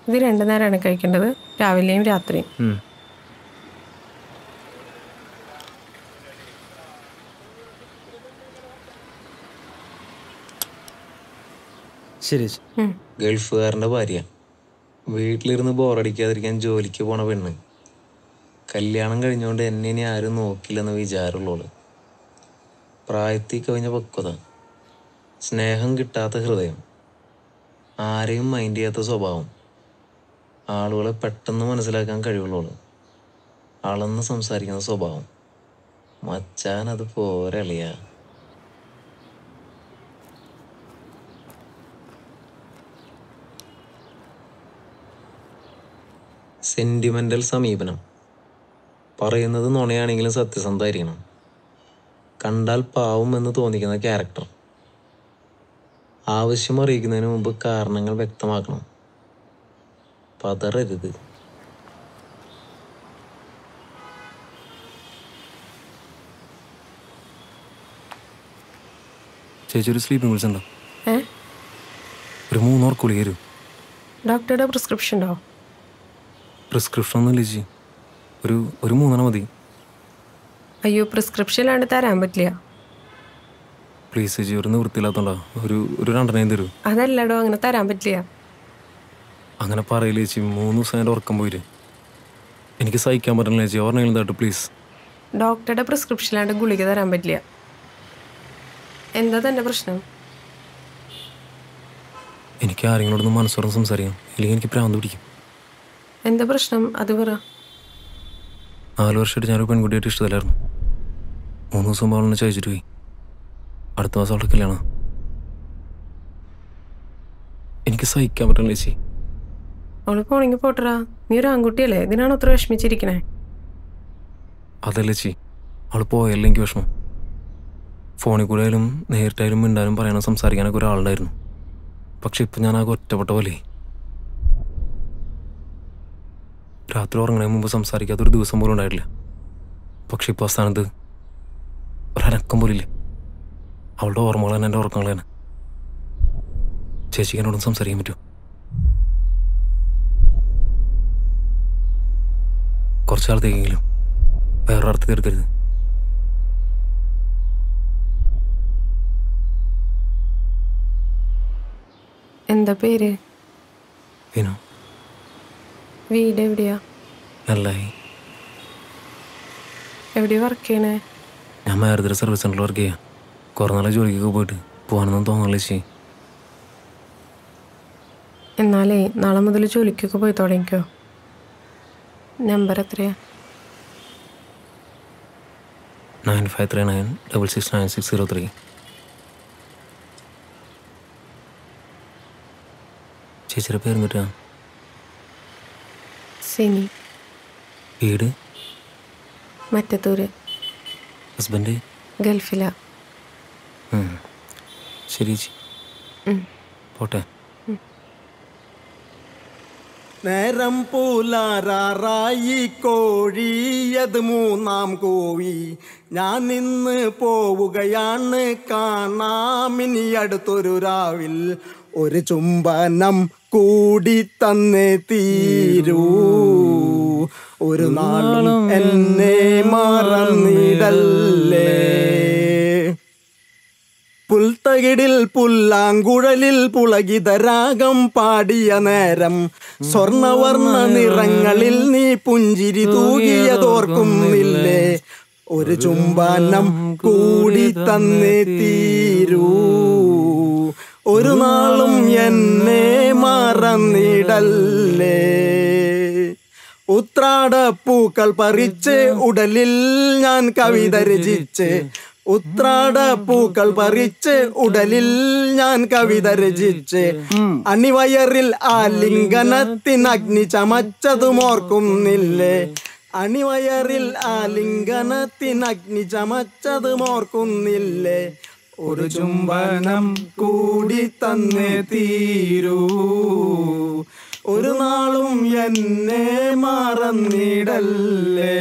ഇത് 2 നേരമാണ് കഴിക്കേണ്ടത്, രാവിലെയും രാത്രിയും. ശരി. ഗൾഫുകാരൻ്റെ ഭാര്യ വീട്ടിലിരുന്ന് ബോറടിക്കാതിരിക്കാൻ ജോലിക്ക് പോണ പെണ്ണ്. കല്യാണം കഴിഞ്ഞുകൊണ്ട് എന്നെ ഇനി ആരും നോക്കില്ലെന്ന് വിചാരമുള്ളൂ. പ്രായത്തിൽ കവിഞ്ഞ പക്വത, സ്നേഹം കിട്ടാത്ത ഹൃദയം, ആരെയും മൈൻഡ് ചെയ്യാത്ത സ്വഭാവം, ആളുകളെ പെട്ടെന്ന് മനസ്സിലാക്കാൻ കഴിവുള്ളൂ, അളന്ന് സംസാരിക്കുന്ന സ്വഭാവം. മച്ചാൻ അത് പോരളിയ. സെന്റിമെന്റൽ സമീപനം. പറയുന്നത് നുണയാണെങ്കിലും സത്യസന്ധമായിരിക്കണം. കണ്ടാൽ പാവം എന്ന് തോന്നിക്കുന്ന ക്യാരക്ടർ. ആവശ്യം അറിയിക്കുന്നതിന് മുമ്പ് കാരണങ്ങൾ വ്യക്തമാക്കണം. പതറരുത്. ചേച്ചി ഒരു സ്ലീപ്പിംഗ് പിൽസ് ഉണ്ടോ? ഒരു 3 ഓർ ഗുളിക തരൂ. ഡോക്ടറുടെ പ്രിസ്ക്രിപ്ഷൻ ഉണ്ടോ? പ്രിസ്ക്രിപ്ഷൻ ഒന്നും ഇല്ല ചേച്ചി. ഒരു 3 മതി. അയ്യോ, പ്രിസ്ക്രിപ്ഷൻ ഇല്ലാണ്ട് തരാൻ പറ്റില്ല. പ്ലീസ് ചേച്ചി, ഒരു നിവൃത്തിയില്ലാത്തോണ്ടാ. ഒരു 2 തരൂ. അതല്ലടോ, അങ്ങനെ തരാൻ പറ്റില്ല. അങ്ങനെ പറയില്ല ചേച്ചി. 3 ദിവസം എൻ്റെ ഉറക്കം പോയിട്ട് എനിക്ക് സഹിക്കാൻ പറ്റില്ല ചേച്ചി. ഓർണെങ്കിലും തട്ടു പ്ലീസ്. ഡോക്ടറുടെ പ്രിസ്ക്രിപ്ഷൻ ഇല്ലാണ്ട് ഗുളിക തരാൻ പറ്റില്ല. എന്താ തൻ്റെ പ്രശ്നം? എനിക്ക് ആരെങ്കിലോടൊന്നും മനസ്സോർന്ന് സംസാരിക്കാം, ഇല്ലെങ്കിൽ എനിക്ക് പ്രാന്ത് പിടിക്കും. എന്താ പ്രശ്നം അത് പറ. 4 വർഷമായിട്ട് ഞാനൊരു പെൺകുട്ടിയായിട്ട് ഇഷ്ടത്തിലായിരുന്നു. 3 ദിവസം അവളെന്നെ ചോദിച്ചിട്ട് പോയി. അടുത്ത മാസം അവളുടെ കല്യാണം. എനിക്ക് സഹിക്കാൻ പറ്റില്ല ചേച്ചി. അവള് പോണെങ്കിൽ പോട്ടറാ. നീ ഒരു ആൺകുട്ടിയല്ലേ, ഇതിനാണ് അത്ര വിഷമിച്ചിരിക്കണേ? അതല്ലേ ചേച്ചി, അവൾ പോയല്ലേ എനിക്ക് വിഷമം. ഫോണിൽ കൂടെ ആയാലും നേരിട്ടായാലും മിണ്ടാനും പറയാനും സംസാരിക്കാനൊക്കെ ഒരാളുണ്ടായിരുന്നു. പക്ഷെ ഇപ്പം ഞാൻ ആകെ ഒറ്റപ്പെട്ട പോലെ. രാത്രി ഉറങ്ങണതിന് മുമ്പ് സംസാരിക്കാത്തൊരു ദിവസം പോലും ഉണ്ടായിട്ടില്ല. പക്ഷെ ഇപ്പോൾ ആ സ്ഥാനത്ത് ഒരനക്കം പോലില്ല. അവളുടെ ഓർമ്മകൾ തന്നെ എൻ്റെ ഉറക്കങ്ങൾ തന്നെ. ചേച്ചിക്ക് എന്നോടൊന്നും സംസാരിക്കാൻ പറ്റുമോ? കുറച്ച് കാലത്തേക്കെങ്കിലും വേറൊരു അർത്ഥം തീർത്തരുത്. എന്താ പേര്? വിനു. വീട് എവിടെയാ? നല്ലായി. എവിടെയാ വർക്ക് ചെയ്യണേ? ഞാൻ മാരുതിയുടെ സർവീസ് സെൻ്ററിൽ വർക്ക് ചെയ്യാം. കുറേ നാളെ ജോലിക്കൊക്കെ പോയിട്ട് പോകാനൊന്നും തോന്നല്ലേ ചേച്ചി. എന്നാലേ നാളെ മുതൽ ജോലിക്കൊക്കെ പോയി തുടങ്ങിക്കോ. നമ്പർ എത്രയാ? 9539669603. ചേച്ചിയുടെ പേര് എന്നിട്ടാ? സിനി. വീട്? മറ്റത്തൂര്. ഹസ്ബൻഡ്? ഗൾഫിലാ. ശരി ചേച്ചി, പോട്ടെ. നേരം പുലരാറായി, കോഴിയത് 3-ാം കോഴി. ഞാൻ ഇന്ന് പോവുകയാണ്, കാണാമിനി അടുത്തൊരു രാവിൽ. ഒരു ചുംബനം കൂടി തന്നേ തീരൂ, ഒരു നാളും എന്നെ മറന്നിടല്ലേ. പുൽത്തകിടിൽ പുല്ലാങ്കുഴലിൽ പുളകിതരാഗം പാടിയ നേരം, സ്വർണവർണ്ണ നിറങ്ങളിൽ നീ പുഞ്ചിരി തൂകിയതോർക്കുന്നില്ലേ. ഒരു ചുംബനം കൂടി തന്നേ തീരൂ, ഒരു നാളും എന്നെ മറന്നിടല്ലേ. ഉത്രാടപ്പൂക്കൾ പറിച്ച് ഉടലിൽ ഞാൻ കവിത രചിച്ച്, ഉത്രാടപ്പൂക്കൾ പറിച്ച് ഉടലിൽ ഞാൻ കവിത രചിച്ച്, അണിവയറിൽ ആലിംഗനത്തിനഗ്നി ചമച്ചതുമോർക്കുന്നില്ലേ. അണിവയറിൽ ആലിംഗനത്തിനഗ്നി ചമച്ചതുമോർക്കുന്നില്ലേ. ഒരു ചുംബനം കൂടി തന്നേ തീരൂ, ഒരു നാളും എന്നെ മറന്നിടല്ലേ.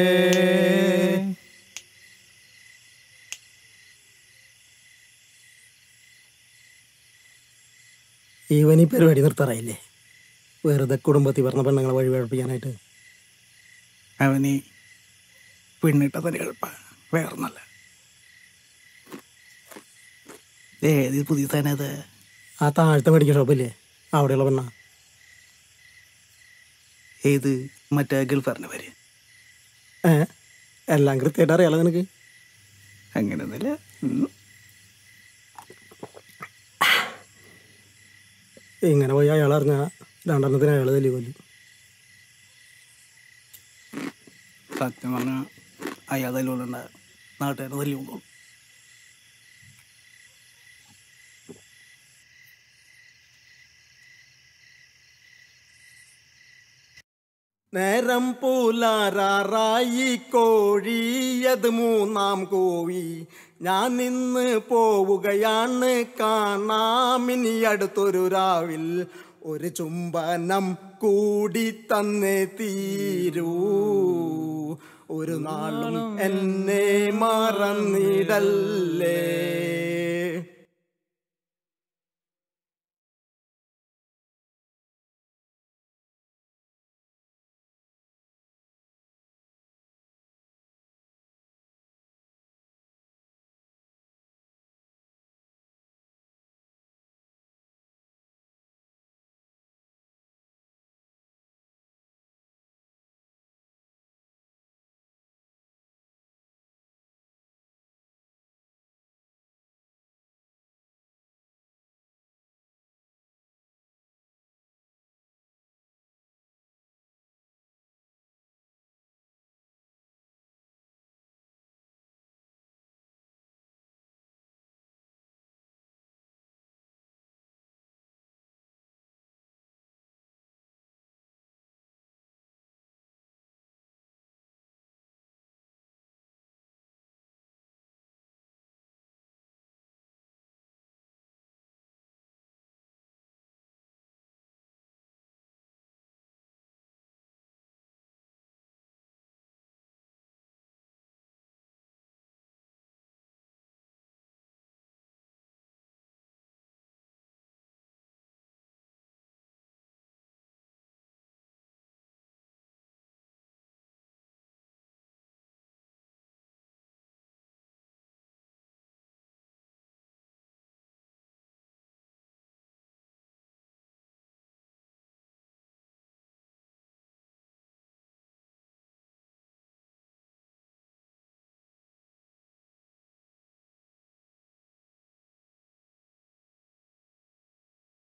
ഇവനീ പരിപാടി നിർത്താറായില്ലേ? വെറുതെ കുടുംബത്തിൽ പറഞ്ഞ പെണ്ണുങ്ങളെ വഴി പഴപ്പിക്കാനായിട്ട്. അവന് പെണ്ണിട്ട തന്നെ എളുപ്പ, വേറൊന്നല്ല. ഏത് പുതിയ തന്നെ അത്? ആ താഴത്തെ മെഡിക്കൽ ഷോപ്പില്ലേ, അവിടെയുള്ള പെണ്ണ. ഏത് മറ്റേ ഗൾഫാറിൻ്റെ പേര്? എല്ലാം കൃത്യമായിട്ട് അറിയാലോ നിനക്ക്. അങ്ങനെയൊന്നുമില്ല. ഇങ്ങനെ പോയി അയാൾ അറിഞ്ഞാൽ 2 അയാൾ തല്ലി കൊല്ലും. സത്യം പറഞ്ഞാൽ അയാൾ തല്ലുകൊള്ളുണ്ട, നാട്ടുകാർ തല്ലുകൊള്ളു. നേരം പുലരാറായി കോഴിയത് 3-ാം കോഴി. ഞാൻ ഇന്ന് പോവുകയാണ് കാണാമിനി അടുത്തൊരു രാവിൽ. ഒരു ചുംബനം കൂടി തന്നേ തീരൂ, ഒരു നാളും എന്നെ മറന്നിടല്ലേ.